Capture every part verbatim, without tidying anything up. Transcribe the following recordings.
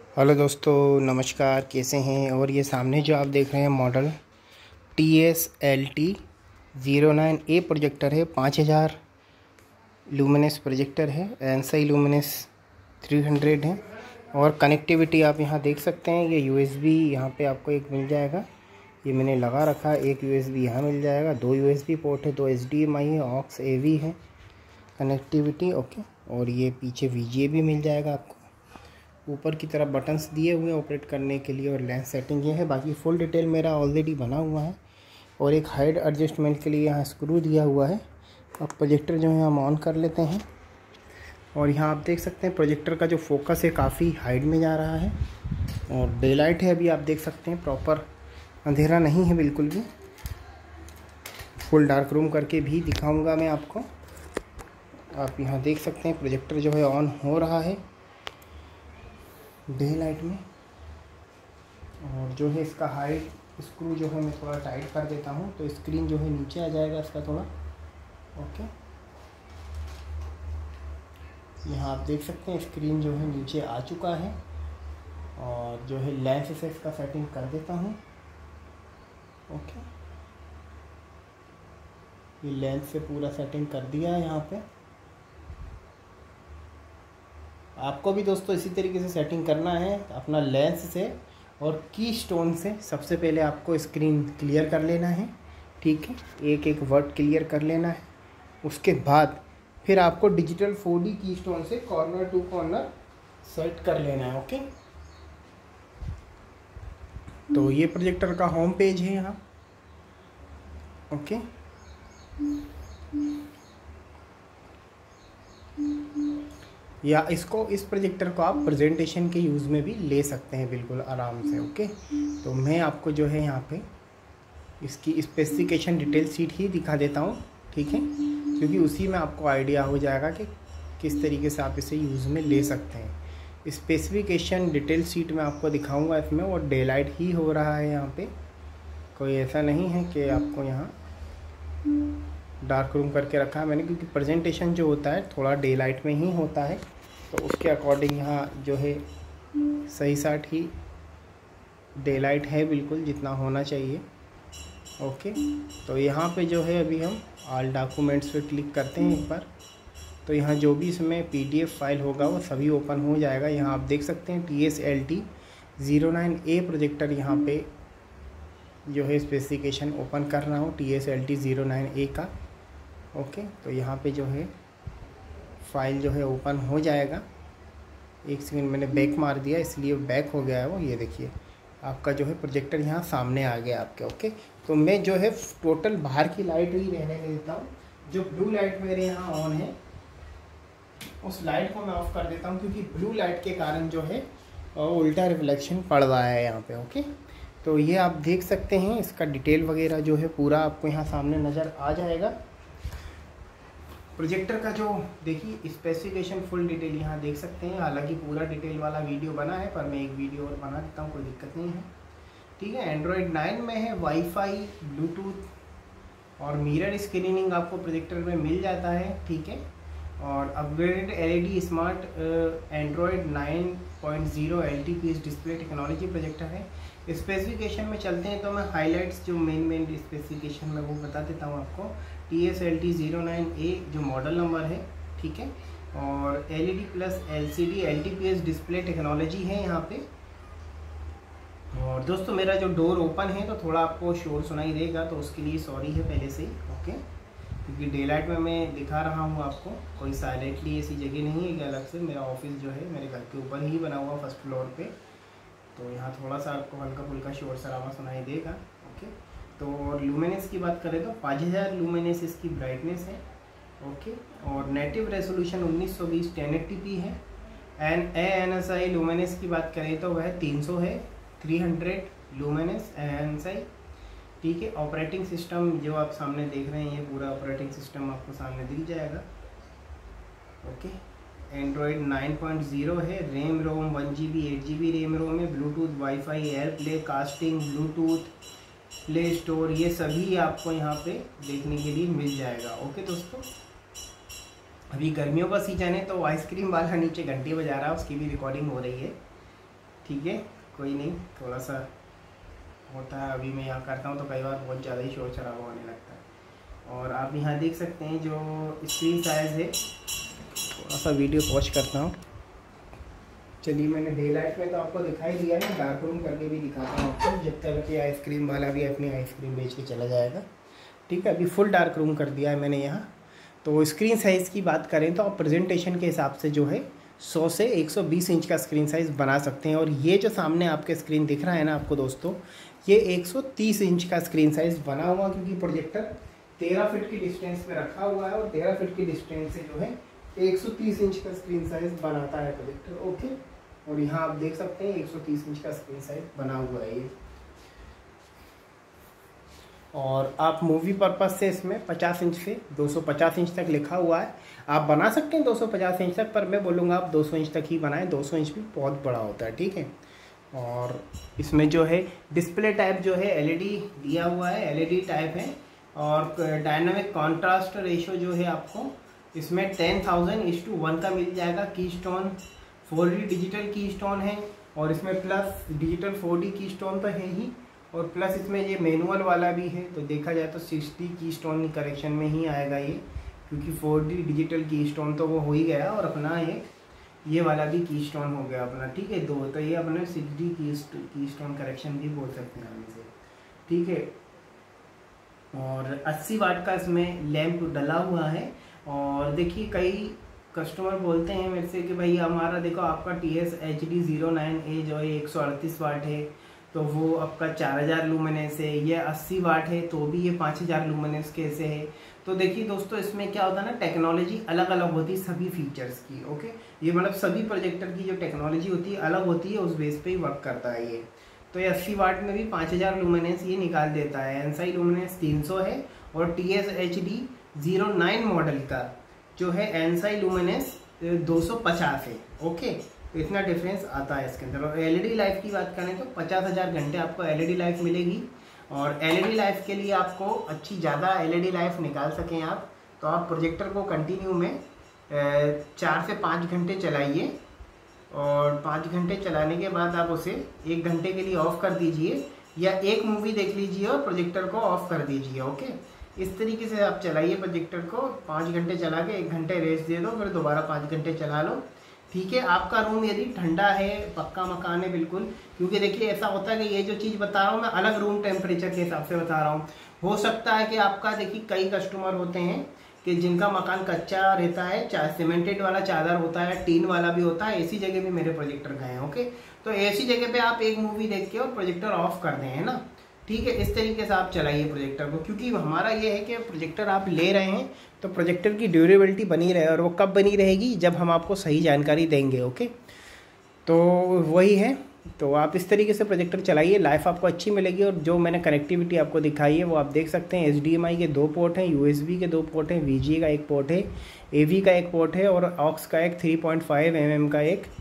Hello दोस्तों, नमस्कार। कैसे हैं? और ये सामने जो आप देख रहे हैं model T S L T zero nine A projector है। पाँच हज़ार लूमिनस प्रोजेक्टर है। एनसाई लूमिनस थ्री हंड्रेड है। और कनेक्टिविटी आप यहाँ देख सकते हैं। ये यूएसबी यहाँ पे आपको एक मिल जाएगा। ये मैंने लगा रखा है। एक यूएसबी यहाँ मिल जाएगा। दो यूएसबी पोर्ट है, दो एच डी एम आई है, ऑक्स ए वी है कनेक्टिविटी। ओके। और ये पीछे वी जी ए भी मिल जाएगा आपको। ऊपर की तरफ बटन्स दिए हुए हैं ऑपरेट करने के लिए और लेंस सेटिंग ये है। बाकी फुल डिटेल मेरा ऑलरेडी बना हुआ है। और एक हाइट एडजस्टमेंट के लिए यहाँ स्क्रू दिया हुआ है। अब प्रोजेक्टर जो है हम ऑन कर लेते हैं। और यहाँ आप देख सकते हैं प्रोजेक्टर का जो फोकस है काफ़ी हाइट में जा रहा है। और डे लाइट है, अभी आप देख सकते हैं। प्रॉपर अंधेरा नहीं है बिल्कुल भी। फुल डार्क रूम करके भी दिखाऊँगा मैं आपको। आप यहाँ देख सकते हैं प्रोजेक्टर जो है ऑन हो रहा है डे लाइट में। और जो है इसका हाइट स्क्रू जो है मैं थोड़ा टाइट कर देता हूँ तो स्क्रीन जो है नीचे आ जाएगा इसका थोड़ा। ओके, यहाँ आप देख सकते हैं स्क्रीन जो है नीचे आ चुका है। और जो है लेंस से इसका सेटिंग कर देता हूँ। ओके, ये लेंस से पूरा सेटिंग कर दिया है यहाँ पे। आपको भी दोस्तों इसी तरीके से सेटिंग करना है अपना लेंस से और की स्टोन से। सबसे पहले आपको स्क्रीन क्लियर कर लेना है, ठीक है। एक एक वर्ड क्लियर कर लेना है। उसके बाद फिर आपको digital four D keystone से कॉर्नर टू कॉर्नर सेट कर लेना है। ओके, तो ये प्रोजेक्टर का होम पेज है यहाँ। ओके, या इसको इस प्रोजेक्टर को आप प्रेजेंटेशन के यूज़ में भी ले सकते हैं बिल्कुल आराम से। ओके, तो मैं आपको जो है यहाँ पे इसकी स्पेसिफिकेशन डिटेल शीट ही दिखा देता हूँ, ठीक है। क्योंकि उसी में आपको आइडिया हो जाएगा कि किस तरीके से आप इसे यूज़ में ले सकते हैं। स्पेसिफिकेशन डिटेल शीट में आपको दिखाऊँगा इसमें। और डे लाइट ही हो रहा है यहाँ पर, कोई ऐसा नहीं है कि आपको यहाँ डार्क रूम करके रखा है मैंने। क्योंकि प्रेजेंटेशन जो होता है थोड़ा डे लाइट में ही होता है, तो उसके अकॉर्डिंग यहाँ जो है सही साट ही डे लाइट है बिल्कुल जितना होना चाहिए। ओके, तो यहाँ पे जो है अभी हम ऑल डॉक्यूमेंट्स पे क्लिक करते हैं एक बार। तो यहाँ जो भी इसमें पीडीएफ फाइल होगा वो सभी ओपन हो जाएगा। यहाँ आप देख सकते हैं T S L T zero nine A projector यहाँ पे जो है स्पेसिफिकेशन ओपन कर रहा हूँ T S L T zero nine A का। ओके, तो यहाँ पे जो है फाइल जो है ओपन हो जाएगा। एक सेकंड मैंने बैक मार दिया इसलिए बैक हो गया है वो। ये देखिए आपका जो है प्रोजेक्टर यहाँ सामने आ गया आपके। ओके, तो मैं जो है टोटल बाहर की लाइट ही रहने देता हूँ। जो ब्लू लाइट मेरे यहाँ ऑन है उस लाइट को मैं ऑफ कर देता हूँ, क्योंकि ब्लू लाइट के कारण जो है उल्टा रिफ्लेक्शन पड़ रहा है यहाँ पे। ओके, तो ये आप देख सकते हैं इसका डिटेल वगैरह जो है पूरा आपको यहाँ सामने नज़र आ जाएगा। प्रोजेक्टर का जो देखिए स्पेसिफिकेशन फुल डिटेल यहाँ देख सकते हैं। हालांकि पूरा डिटेल वाला वीडियो बना है पर मैं एक वीडियो और बना देता हूँ, कोई दिक्कत नहीं है, ठीक है। एंड्रॉयड नाइन में है। वाईफाई, ब्लूटूथ और मिरर स्क्रीनिंग आपको प्रोजेक्टर में मिल जाता है, ठीक है। और upgraded LED smart Android nine point zero LTPS display technology projector है। स्पेसिफिकेशन में चलते हैं तो मैं हाइलाइट्स जो मेन मेन स्पेसिफिकेशन में वो बता देता हूँ आपको। T S L T zero nine A जो मॉडल नंबर है, ठीक है। और LED plus LCD LTPS display technology है यहाँ पे। और दोस्तों मेरा जो डोर ओपन है तो थोड़ा आपको शोर सुनाई देगा, तो उसके लिए सॉरी है पहले से ही। ओके, क्योंकि डे लाइट में मैं दिखा रहा हूँ आपको, कोई साइलेंटली ऐसी जगह नहीं है कि अलग से। मेरा ऑफिस जो है मेरे घर के ऊपर ही बना हुआ फर्स्ट फ्लोर पे, तो यहाँ थोड़ा सा आपको हल्का फुल्का शोर शराबा सुनाई देगा। ओके, तो लूमिनस की बात करें तो पाँच हज़ार लूमिनस इसकी ब्राइटनेस है। ओके, और नेटिव रेजोल्यूशन उन्नीस सौ बीस टेन एटी पी है। N A N S I luminous की बात करें तो वह तीन सौ है, three hundred luminous N S I, ठीक है। ऑपरेटिंग सिस्टम जो आप सामने देख रहे हैं ये पूरा ऑपरेटिंग सिस्टम आपको सामने दिख जाएगा। Okay, Android nine point zero है। RAM ROM one G B eight G B RAM ROM है। Bluetooth, wifi, air play, casting, Bluetooth, play store, ये सभी आपको यहाँ पे देखने के लिए मिल जाएगा। ओके दोस्तों, अभी गर्मियों का सीजन है तो आइसक्रीम वाला नीचे घंटी बजा रहा है, उसकी भी रिकॉर्डिंग हो रही है, ठीक है, कोई नहीं, थोड़ा सा होता है। अभी मैं यहाँ करता हूँ तो कई बार बहुत ज़्यादा ही शोर शराबा होने लगता है। और आप यहाँ देख सकते हैं जो स्क्रीन साइज़ है, थोड़ा सा वीडियो पॉज करता हूँ। चलिए, मैंने डे लाइट में तो आपको दिखाई दिया है, डार्क रूम करके भी दिखाता हूँ आपको, जब तक कि आइसक्रीम वाला भी अपनी आइसक्रीम बेच के चला जाएगा। ठीक है, अभी फुल डार्क रूम कर दिया है मैंने यहाँ। तो स्क्रीन साइज़ की बात करें तो आप प्रेजेंटेशन के हिसाब से जो है सौ से एक सौ बीस इंच का स्क्रीन साइज़ बना सकते हैं। और ये जो सामने आपके स्क्रीन दिख रहा है ना आपको दोस्तों, ये एक सौ तीस इंच का स्क्रीन साइज़ बना हुआ, क्योंकि प्रोजेक्टर तेरह फीट की डिस्टेंस में रखा हुआ है और तेरह फीट की डिस्टेंस से जो है एक सौ तीस इंच का स्क्रीन साइज़ बनाता है प्रोजेक्टर। ओके, और यहाँ आप देख सकते हैं एक सौ तीस इंच का स्क्रीन साइज़ बना हुआ है ये। और आप मूवी पर्पज़ से इसमें पचास इंच से दो सौ पचास इंच तक लिखा हुआ है, आप बना सकते हैं दो सौ पचास इंच तक, पर मैं बोलूँगा आप दो सौ इंच तक ही बनाएं, दो सौ इंच भी बहुत बड़ा होता है। ठीक है, और इसमें जो है डिस्प्ले टाइप जो है एलईडी दिया हुआ है, एलईडी टाइप है। और डायनामिक कॉन्ट्रास्ट रेशो जो है आपको इसमें ten thousand is to one का मिल जाएगा। Keystone four D digital keystone है, और इसमें plus digital four D keystone तो है ही, और प्लस इसमें ये मैनुअल वाला भी है। तो देखा जाए तो six D keystone correction में ही आएगा ये, क्योंकि four D digital keystone तो वो हो ही गया, और अपना एक ये वाला भी की स्टोन हो गया अपना। ठीक है, दो तो ये अपने सिक्स डी की की स्टोन करेक्शन भी बोल सकते हैं हम इसे। ठीक है, और अस्सी वाट का इसमें लैंप डला हुआ है। और देखिए, कई कस्टमर बोलते हैं मेरे से कि भाई हमारा देखो आपका T S H D zero nine A जो है एक सौ अड़तीस वाट है, तो वो आपका चार हज़ार लूमिनेंस है। ये अस्सी वाट है तो भी ये पाँच हज़ार लूमिनेंस कैसे है। तो देखिए दोस्तों, इसमें क्या होता है ना, टेक्नोलॉजी अलग अलग होती है सभी फीचर्स की। ओके, ये मतलब सभी प्रोजेक्टर की जो टेक्नोलॉजी होती है अलग होती है, उस बेस पे ही वर्क करता है ये। तो ये अस्सी वाट में भी पाँच हज़ार लूमिनेंस ये निकाल देता है। एनसाई लूमिनेंस तीन सौ है, और T S H D zero nine model का जो है एनसाई लूमिनेंस दो सौ पचास है। ओके, तो इतना डिफरेंस आता है इसके अंदर। और एलईडी लाइफ की बात करें तो पचास हज़ार घंटे आपको एलईडी लाइफ मिलेगी। और एलईडी लाइफ के लिए आपको अच्छी ज़्यादा एलईडी लाइफ निकाल सकें आप, तो आप प्रोजेक्टर को कंटिन्यू में चार से पाँच घंटे चलाइए, और पाँच घंटे चलाने के बाद आप उसे एक घंटे के लिए ऑफ़ कर दीजिए, या एक मूवी देख लीजिए और प्रोजेक्टर को ऑफ़ कर दीजिए। ओके, इस तरीके से आप चलाइए प्रोजेक्टर को, पाँच घंटे चला के एक घंटे रेस्ट दे दो, फिर दोबारा पाँच घंटे चला लो। ठीक है, आपका रूम यदि ठंडा है, पक्का मकान है बिल्कुल, क्योंकि देखिए ऐसा होता है कि ये जो चीज़ बता रहा हूँ मैं अलग रूम टेम्परेचर के हिसाब से बता रहा हूँ। हो सकता है कि आपका, देखिए कई कस्टमर होते हैं कि जिनका मकान कच्चा रहता है, चाहे सीमेंटेड वाला चादर होता है, टीन वाला भी होता है, ऐसी जगह भी मेरे प्रोजेक्टर गए हैं। ओके, तो ऐसी जगह पे आप एक मूवी देख के और प्रोजेक्टर ऑफ कर दें, है ना। ठीक है, इस तरीके से आप चलाइए प्रोजेक्टर को, क्योंकि हमारा ये है कि प्रोजेक्टर आप ले रहे हैं तो प्रोजेक्टर की ड्यूरेबिलिटी बनी रहे, और वो कब बनी रहेगी, जब हम आपको सही जानकारी देंगे। ओके, तो वही है। तो आप इस तरीके से प्रोजेक्टर चलाइए, लाइफ आपको अच्छी मिलेगी। और जो मैंने कनेक्टिविटी आपको दिखाई है वो आप देख सकते हैं, एच डी एम आई के दो पोर्ट हैं, यू एस बी के दो पोर्ट हैं, वी जी ए का एक पोर्ट है, ए वी का एक पोर्ट है, और ऑक्स का एक three point five M M का एक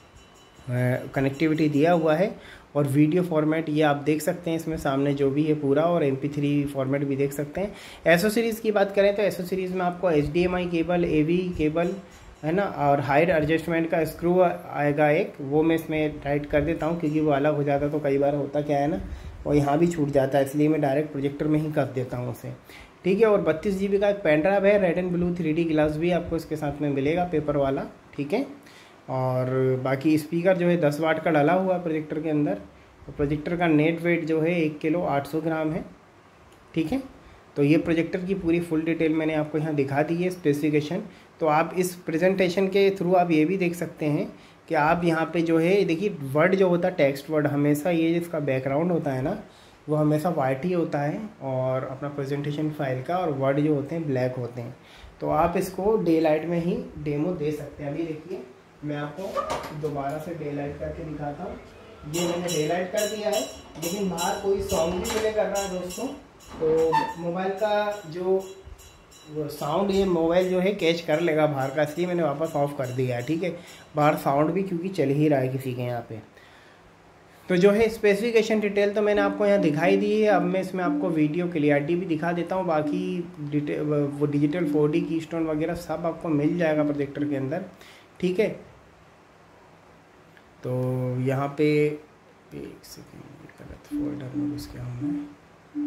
कनेक्टिविटी दिया हुआ है। और वीडियो फॉर्मेट ये आप देख सकते हैं इसमें सामने जो भी है पूरा, और एम पी थ्री फॉर्मेट भी देख सकते हैं। एसओ सीरीज़ की बात करें तो एसओ सीरीज़ में आपको H D M I cable, A V cable, है ना, और हाइट एडजस्टमेंट का स्क्रू आएगा एक, वो मैं इसमें टाइट कर देता हूँ, क्योंकि वो अलग हो जाता तो कई बार होता क्या है ना, और यहाँ भी छूट जाता है, इसलिए मैं डायरेक्ट प्रोजेक्टर में ही कर देता हूँ उसे। ठीक है, और बत्तीस जी बी का एक पेन ड्राइव है, red and blue three D glass भी आपको इसके साथ में मिलेगा, पेपर वाला। ठीक है, और बाकी स्पीकर जो है दस वाट का डाला हुआ प्रोजेक्टर के अंदर। तो प्रोजेक्टर का नेट वेट जो है एक किलो आठ सौ ग्राम है। ठीक है, तो ये प्रोजेक्टर की पूरी फुल डिटेल मैंने आपको यहाँ दिखा दी है, स्पेसिफिकेशन। तो आप इस प्रेजेंटेशन के थ्रू आप ये भी देख सकते हैं कि आप यहाँ पे जो है देखिए, वर्ड जो होता है टेक्स्ट वर्ड, हमेशा ये जिसका बैकग्राउंड होता है ना, वो हमेशा वाइट ही होता है, और अपना प्रेजेंटेशन फाइल का, और वर्ड जो होते हैं ब्लैक होते हैं। तो आप इसको डे लाइट में ही डेमो दे सकते हैं। अभी देखिए, मैं आपको दोबारा से डे लाइट करके दिखाता हूँ। ये मैंने डे लाइट कर दिया है, लेकिन बाहर कोई साउंड भी प्ले कर रहा है दोस्तों, तो मोबाइल का जो साउंड, ये मोबाइल जो है कैच कर लेगा बाहर का, इसलिए मैंने वापस ऑफ कर दिया है। ठीक है, बाहर साउंड भी क्योंकि चल ही रहा है किसी के यहाँ पे। तो जो है स्पेसिफिकेशन डिटेल तो मैंने आपको यहाँ दिखाई दी है। अब मैं इसमें आपको वीडियो क्लियरिटी भी दिखा देता हूँ। बाकी डिटेल वो digital four D keystone वगैरह सब आपको मिल जाएगा प्रोजेक्टर के अंदर। ठीक है, तो यहाँ पे एक सेकेंड, गलत फोल्डर में घुस गया हूँ मैं।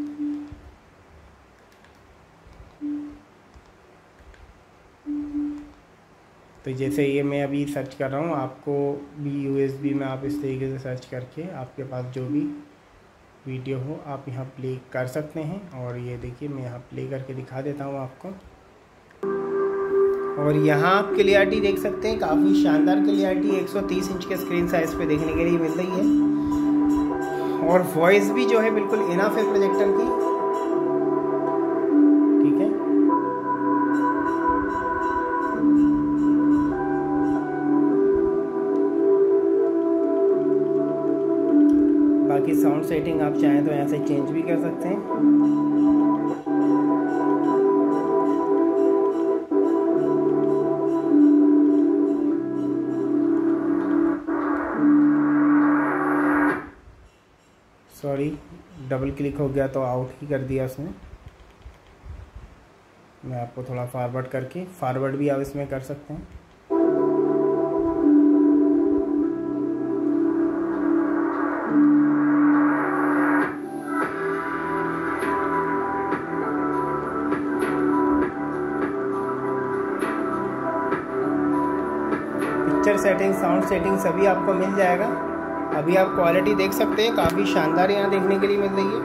तो जैसे ये मैं अभी सर्च कर रहा हूँ, आपको भी यूएसबी में आप इस तरीके से सर्च करके आपके पास जो भी वीडियो हो आप यहाँ प्ले कर सकते हैं। और ये देखिए मैं यहाँ प्ले करके दिखा देता हूँ आपको। और यहाँ आप क्लियरिटी देख सकते हैं, काफ़ी शानदार क्लियरिटी एक सौ तीस इंच के स्क्रीन साइज पे देखने के लिए मिल रही है। और वॉइस भी जो है बिल्कुल इनफ है प्रोजेक्टर की, ठीक है। बाकी साउंड सेटिंग आप चाहें तो यहाँ से चेंज भी कर सकते हैं। सॉरी, डबल क्लिक हो गया तो आउट ही कर दिया उसने। मैं आपको थोड़ा फॉरवर्ड करके, फॉरवर्ड भी आप इसमें कर सकते हैं। पिक्चर सेटिंग, साउंड सेटिंग सभी आपको मिल जाएगा। अभी आप क्वालिटी देख सकते हैं, काफ़ी शानदार यहाँ देखने के लिए मिल रही है।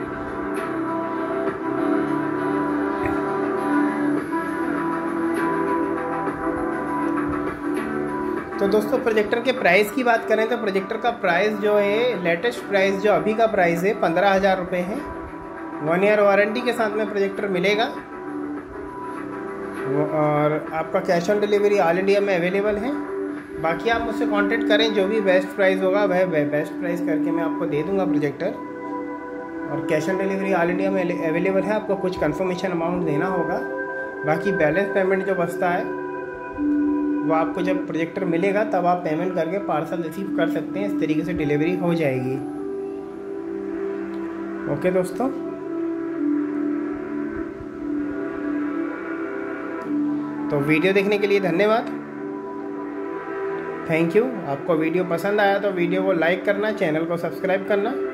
तो दोस्तों प्रोजेक्टर के प्राइस की बात करें तो प्रोजेक्टर का प्राइस जो है, लेटेस्ट प्राइस जो अभी का प्राइस है पंद्रह हज़ार रुपये है। वन ईयर वारंटी के साथ में प्रोजेक्टर मिलेगा। और आपका cash on delivery all India में अवेलेबल है। बाकी आप मुझसे कांटेक्ट करें, जो भी बेस्ट प्राइस होगा वह बेस्ट प्राइस करके मैं आपको दे दूंगा प्रोजेक्टर। और cash on delivery all India में अवेलेबल है। आपको कुछ कंफर्मेशन अमाउंट देना होगा, बाकी बैलेंस पेमेंट जो बचता है वो आपको जब प्रोजेक्टर मिलेगा तब आप पेमेंट करके पार्सल रिसीव कर सकते हैं। इस तरीके से डिलीवरी हो जाएगी। ओके दोस्तों, तो वीडियो देखने के लिए धन्यवाद, थैंक यू। आपको वीडियो पसंद आया तो वीडियो को लाइक करना, चैनल को सब्सक्राइब करना।